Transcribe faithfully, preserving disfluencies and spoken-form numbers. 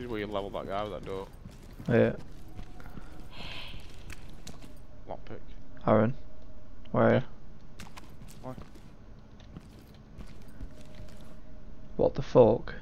This is where you level that guy with that door. Yeah. Lockpick. Aaron. Where are you? Why? What the fuck?